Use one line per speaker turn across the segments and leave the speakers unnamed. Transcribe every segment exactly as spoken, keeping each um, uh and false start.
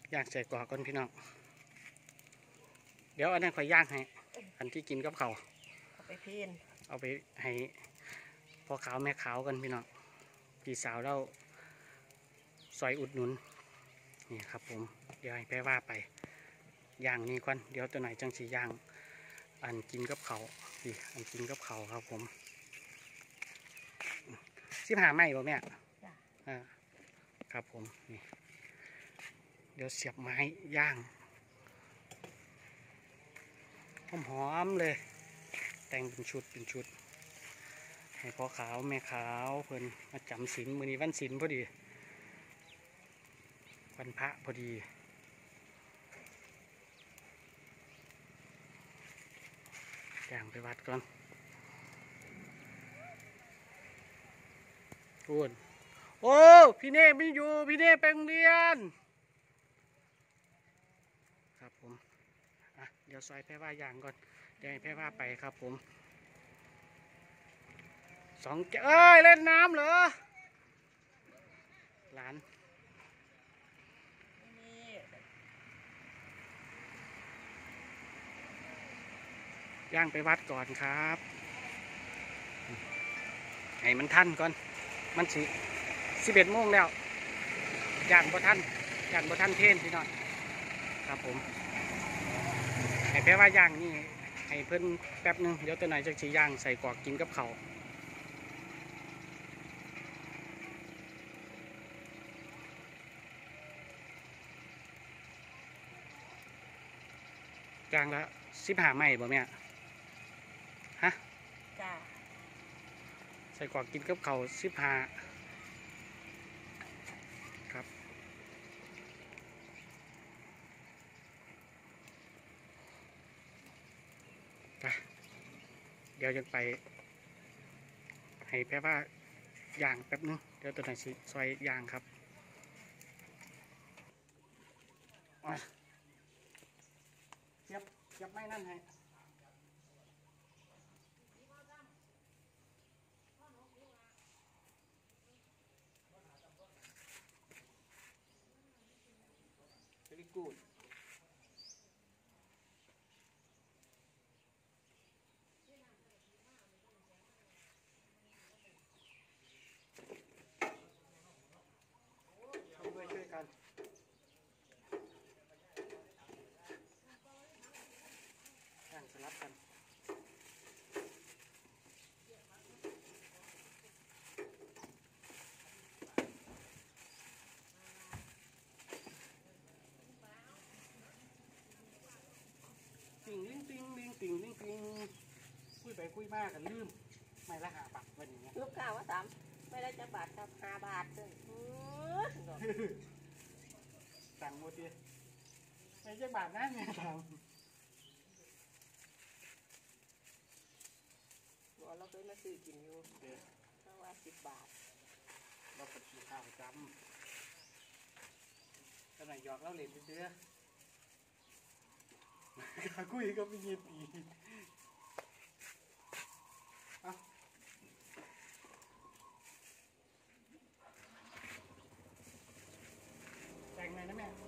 ย่างใส่กรอกก่อนพี่น้องเดี๋ยวอันนั้นค่อยย่างให้อันที่กินกับเขา
เอาไปพีน
เอาไปให้พ่อขาวแม่ขาวกันพี่น้องพี่สาวเราซอยอุดหนุนนี่ครับผมเดี๋ยวให้แพ่ว่าไปย่างนี่ก่อนเดี๋ยวตัวไหนจังสีย่างอันกินกับเขาดิอันกินกับเขาครับผมสิบหาไม้บ่แม่อ่าครับผมนี่เดี๋ยวเสียบไม้ย่างหอมๆเลยแต่งเป็นชุดเป็นชุดให้พ่อขาวแม่ขาวเพิ่นมาจำศีลมื้อนี้วันศีลพอดีวันพระพอดีย่างไปวัดก่อนพูดโอ้พี่เน่ไม่อยู่พี่เน่ไปโรงเรียนครับผมอ่ะเดี๋ยวซอยแพ่ว่าย่างก่อนเดี๋ยวให้แพ่ว่าไปครับผมสองเอ้ยเล่นน้ำเหรอหลานย่างไปวัดก่อนครับให้มันทันก่อนมันสิสิบเอ็ดโมงแล้วย่างบ่ทันย่างบ่ทันเทนพี่น้องครับผมให้แพ่ว่าย่างนี่ให้เพิ่นแป๊บนึงเดี๋ยวตัวไหนจะชี้ย่างใส่กรอกกินกับเขาย่างละสิบหาไม้บ่แม่ฮะจ้าใส่กรอกกินกับเขาสิบหาครับเดี๋ยวจะไปให้แพ่ว่าย่างแป๊บนึงเดี๋ยวตัวไหนสิซอยย่างครับเย็บเย็บไม่นั่นให้very goodช่วยกันย่างสลับกันติ่งลิงติ่งลิงติ่งลิงติ่งคุยไปคุยมากกันลืมไม่ละหาบาทวันนี้
ลูกค้าว่าสามไม่ได้จะบาทครับห้าบาทเลย
สั่งหมดดิไม่ใช่บาทนะเนี่ยสั่ง
บอกเราเคยมาซื้อกินอยู่เดี๋ยวเพราะว่าสิบบาท
เราปฏิข้าวจำตอนไหนหยอกเราเล่นเดือดขาคุยก็ไม่เงียบอีแต่งไงนะแม่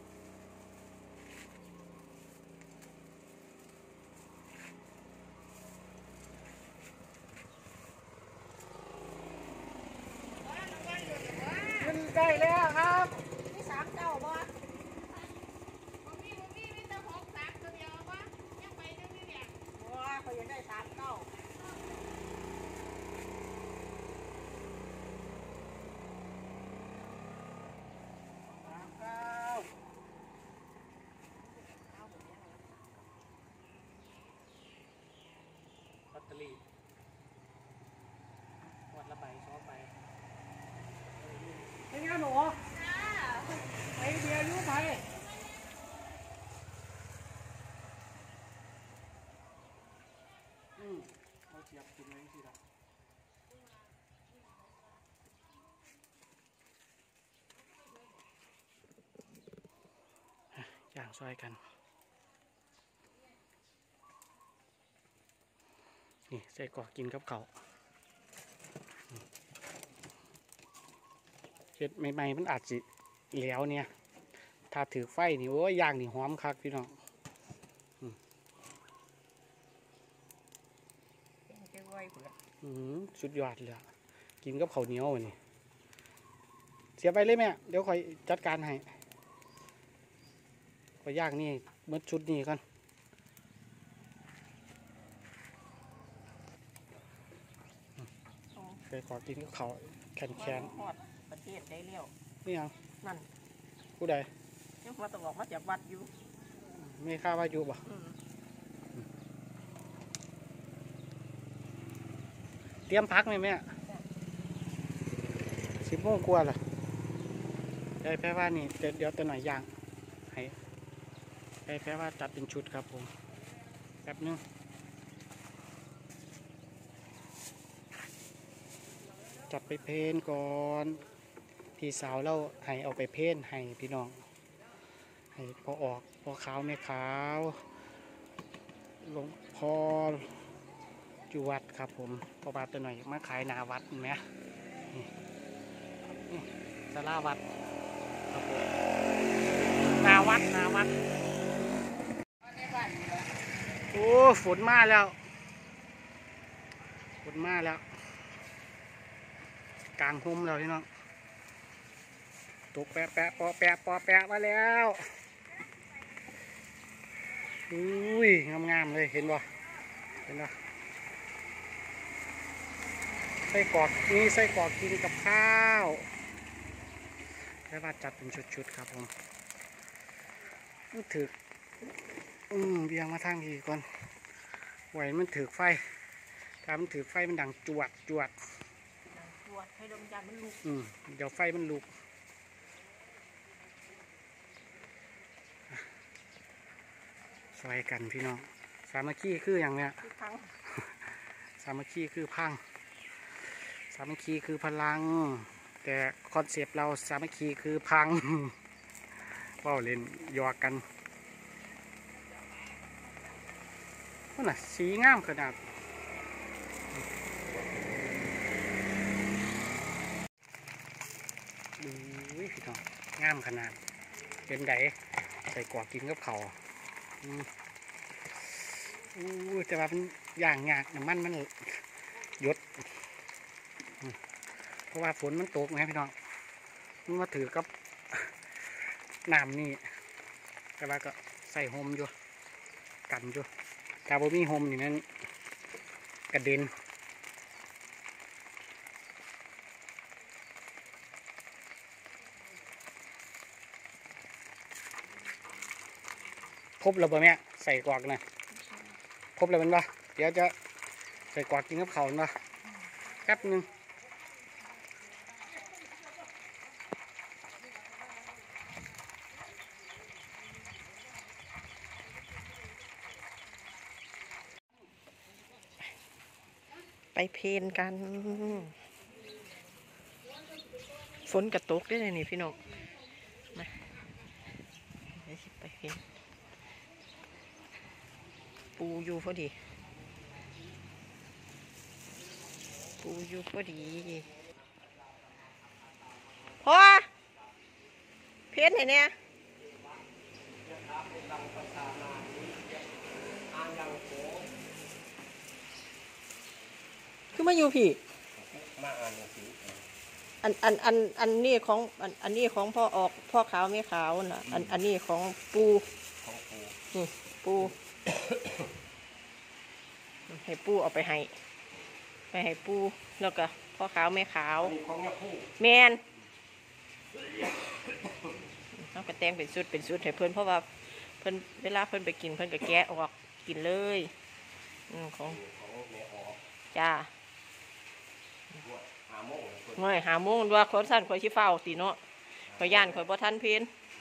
ขึ้นได้แล้วครับ
นี่สามเจ้าบ่เขาอยากได้สามเก้า
สามเก้าลอตเตอรี่วัดละใบสองใบเป็นไงหนูไอเดียยุ่งไปอืมเขาเสียบกินเลยสิล่ะย่างซอยกันนี่ใส่กรอกกินกับเขาเห็ดใหม่ๆมันอาจจะเหลวเนี่ยถ้าถือไฟนี่โอ้ยย่างนี่หอมคักพี่น้อง
แค่ไว้พุ่นละ
อืมสุดยอดเลยอะกินกับข้าวเหนียวนี่เสียไปเลยแม่เดี๋ยวคอยจัดการให้คอยย่างนี่เมื่อชุดนี้ก่อนเคยขอกินกับข้าวแขนแขน
ฮอดประเทศได้แล้ว
นี่ยัง
นั่น
ผู้ใด
ยังมาต้องออกมาจากวัดอยู่
ไม่ค่าว่าอยู่บ่
อืม
เตรียมพักไหมแม่สิบโมงกว่าล่ะได้แพ้ว่านี่เดี๋ยวเดี๋ยวตัวหน่อยย่างให้ได้แพ้ว่าจัดเป็นชุดครับผมแป๊บนึงจัดไปเพนก่อนพี่สาวเราให้เอาไปเพนให้พี่น้องให้พอออกพอขาวไม่ขาวหลวงพ่ออยู่วัดครับผมพอบาตัวหน่อยมาขายหนาวัดเห็นไหมนี่นี่สาราวัดครับผมหนาวัดหนาวัดโอ้ฝนมาแล้วฝนมาแล้วกลางหุ้มแล้วพี่น้องตกแปะแปะปอแปะปอแปะมาแล้วอุ้ยงามๆเลยเห็นบ่เห็นบ่ไส้กรอกนี่ไส้กรอกกินกับข้าวแค่ว่าจัดเป็นชุดๆครับผมมันถืออืมเบียงมาทางนี้ก่อนไหวมันถือไฟถ้ามันถือไฟมันดังจวดจวด
ตรวจให้ดมยามันลุก
อืมเดี๋ยวไฟมันลุกซอยกันพี่น้องสามัคคีคืออย่างเนี้ย
ทุกครั้ง
สามัคคีคือพังสามัคคีคือพลัง แต่คอนเซปต์เราสามัคคีคือพัง ว่าเล่นหยอกกันว่าน่ะสีงามขนาดดูพี่น้องงามขนาดเป็นไดใส่กวากินกับเขาวอืมอู้แต่ว่ามันย่างยากน้ำมันมันหยดอืมเพราะว่าฝนมันตกไงพี่น้องมันมาถือกับน้ำนี่แต่ว่าก็ใส่โฮมอยู่กันอยู่ถ้าบ่มีโฮมนี่มันกระเด็นครบแล้วป่ะแม่ใส่กวากนะครบแล้วมันป่ะเดี๋ยวจะใส่กวากกินกับเขาวป่ะแป๊บหนึง
ไปเพลนกันฝนกระตกได้เลยนี่พี่น้องมาเดี๋ยวสิไปเพลนปูอยู่พอดีปูอยู่พอดีพ่อเพลนเห็นเนี่ยคือมาอยู่พี่อันอันอันอันนี้ของอันอันนี้ของพ่อออกพ่อขาวไม่ขาวน่ะอันอันนี้ของปูนี่ปู ให้ปูเอาไปให้ไปให้ปูแล้วก็พ่อขาวแม่ขาวแมนเขาก็แต่งเป็นชุดเป็นชุดให้เพื่อนเพราะว่าเพื่อนเวลาเพื่อนไปกินเพื่อนก็แกะออกกินเลยอืมของจ้าไม่หาโมงว่าคนสั้นคอยชิเฝ้าตีเนาะคอยย่านคอยบ่ทันเพน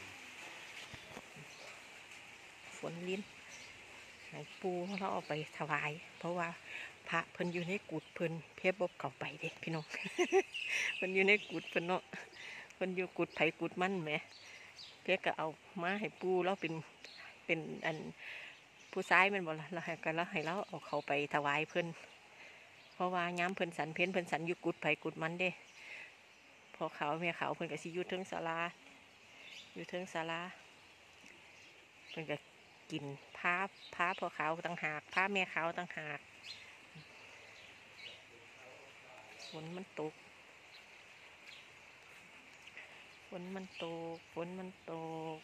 ฝนลิ้นให้ปูเราเอาไปถวาย เพราะว่าพระเพิ่นอยู่ในกุฏเพิ่นเพียบบเข้าไปเด็กพี่น้อง เพิ่นอยู่ในกุฏเพิ่นเนาะเพิ่นอยู่กุฏไผกุฏมันแหมเพียก็เอามาให้ปูเราเป็นเป็นอันผู้ชายมันบ่ละเราให้กันแล้วให้เราเอาเขาไปถวายเพิ่นเพราะว่าย้ำเพิ่นสันเพ้นเพิ่นสันอยู่กุฏไผกุฏมันเด้พอเขาแม่เขาเพิ่นก็สิอยู่เทิงศาลาอยู่เทิงศาลาพิ่นก็กินผ้าผ้าพ่อขาวต่างหากผ้าแม่ขาวต่างหากฝนมันตกฝนมันตกฝนมันตก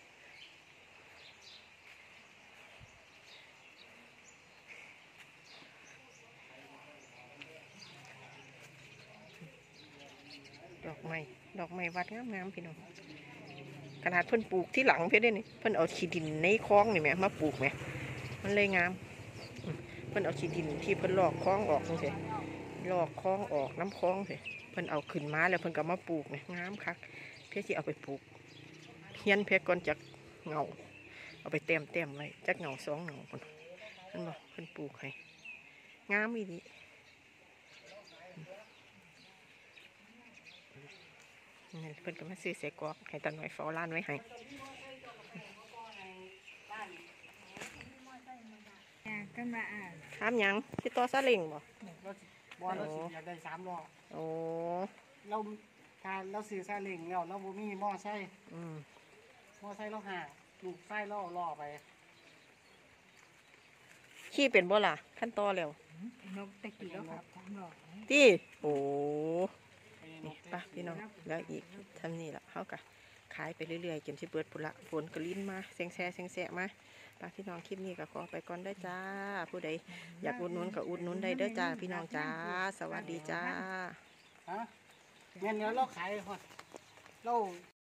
ดอกไม้ดอกไม้วัดงามๆพี่น้องขนาดเพิ่นปลูกที่หลังเพิ่นได้นี่เพิ่นเอาขี้ดินในคลองนี่แหมมาปลูกแหมมันเลยงามเพิ่นเอาขี้ดินที่เพิ่นลอกคลองออกนี่สิลอกคลองออกน้ำคลองสิเพิ่นเอาขึ้นมาแล้วเพิ่นก็มาปลูกนี่งามคักเพื่อที่เอาไปปลูกเฮียนเพื่อก่อนจากเงาเอาไปเต็มเต็มไว้จากเงาสองเงาคนนั่นบอกเพิ่นปลูกให้งามอีดีนี่เพิ่นก็มาซื้อเสกอกให้ตาหน่อยเฝ้าร้านไว้ให้
กันมาอ่าน
ถามหยังที่ต่อซาเล้งบ่
เราบอลเราสิอยากได้สามล้อ
โอ้
เราการเราซื้อซาเล้งแล้วเราบ่มีหม้อไส้
อืม
หม้อไส้เราหาลูกไส้เราล่อไป
ขี้เป็นบ่ล่ะขั้นต่อแล้ว
นกตะกี้แล้วครับสามหลอก
ตี้โอ้นี่ปะพี่น้องแล้วอีกทำนี่ละเขากะขายไปเรื่อยๆจนที่เปิดปุระฝนก็ลิ้นมาเซ็งแซ่เซ็งแซ่มาปะพี่น้องคลิปนี้ก็ขอไปก่อนได้อจ้า ผู้ใดอยากอุดหนุนก็อุดหนุนได้เด้อจ้าพี่น้องจ้าสวัสดีจ้า
ฮะเงี้ยเนี้ยเราขายฮอดเรา